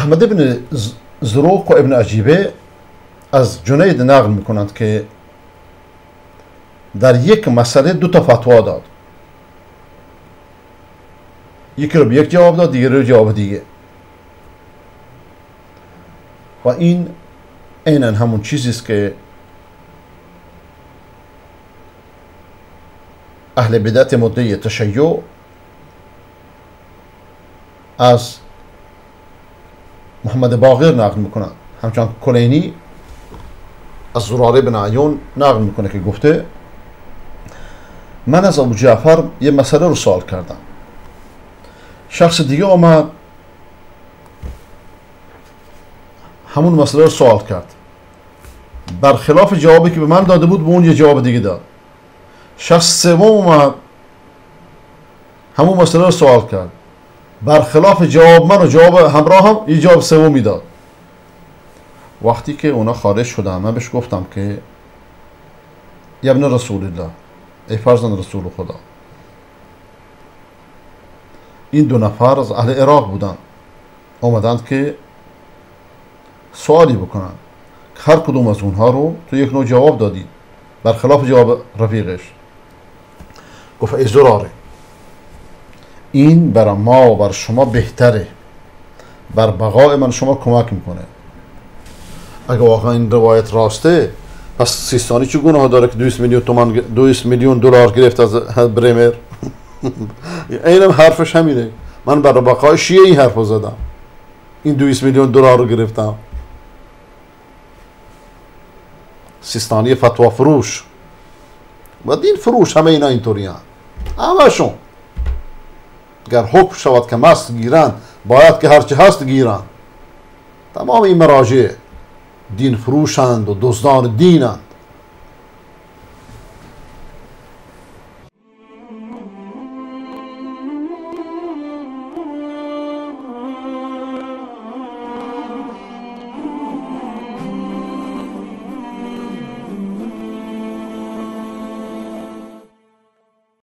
احمد ابن زروق و ابن عجیبه از جنید نقل میکنند که در یک مسئله دو تا فتوا داد، یکی رو به یک جواب داد، دیگری رو جواب دیگه. و این عیناً همون چیزی است که اهل بدعت مدعی تشیع از محمد باقر نقل میکنن. همچنان کلینی از زراره بن عیون نقل میکنه که گفته من از ابو جعفر یه مسئله رو سوال کردم، شخص دیگه آمد همون مسئله رو سوال کرد، برخلاف جوابی که به من داده بود به اون یه جواب دیگه داد. شخص سوم اومد همون مسئله رو سوال کرد، برخلاف جواب من و جواب همراه هم یه جواب سومی داد. وقتی که اونا خارج شدن من بهش گفتم که یا ابن رسول الله، ای فرزند رسول خدا، این دو نفر از اهل عراق بودن، اومدند که سوالی بکنن، هر کدوم از اونها رو تو یک نوع جواب دادید برخلاف جواب رفیقش. گفت ای زراره، این برای ما و بر شما بهتره، بر بقای من شما کمک میکنه. اگه واقعا این روایت راسته پس سیستانی چه گناه داره که 200 میلیون دلار گرفت از برمر؟ اینم حرفش همینه، من برای بقای شیعه این حرف رو زدم، این 200 میلیون دلار رو گرفتم. سیستانی فتوا فروش و دین فروش همه اینا اینطوری هم، همشون اگر حکم شود که مست گیرن باید که هرچی هست گیرن. تمام این مراجع دین فروشند و دزدان دینند.